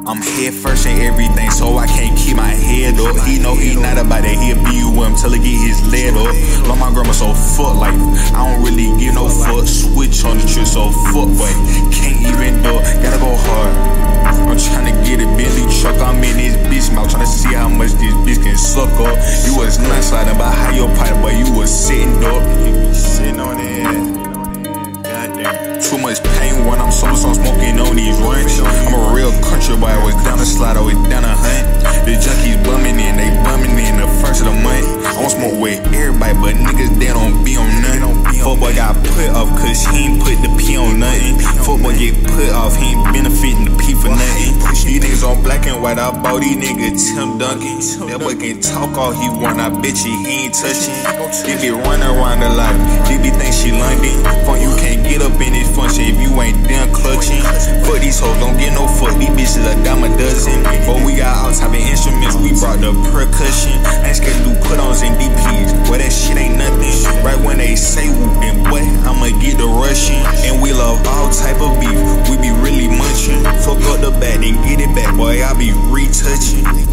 I'm head first in everything, so I can't keep my head up. He know he not about that, he'll be with him till he get his lead up. Love my grandma so fuck life, I don't really give no fuck. Switch on the trip so fuck, but can't even do it, gotta go hard. I'm tryna get a Bentley truck, I'm in this bitch mouth, tryna see how much this bitch can suck up. You was not sliding about how your pipe, but you was sitting up. You be sitting on it. Too much pain when I'm solo, so I'm smoking on these runs. I'm a real country boy, I was down the slide, I was down the hunt. The junkies bumming in, they bumming in the first of the month. I want smoke with everybody, but niggas they don't be on nothing. Fuckboy got put off, cause he ain't put the P on nothing. Fuckboy get put off, he ain't benefiting the P for nothing. These niggas on black and white, I bought these niggas Tim Duncan. That boy can talk all he want, I bet you he ain't touching. They be running around the lot, they be think she London. Fun, you can't get up in this function if you ain't done clutching. Fuck these hoes, don't get no fuck, these bitches a dime a dozen. But we got all type of instruments, we brought the percussion. I ain't scared to do put-ons and DPs, boy that shit ain't nothing. Right when they say whoop, then boy, I'ma get the rushing. And we love all type of beef, we be really munching. Fuck up the bag, then get it back, boy, I be retouching.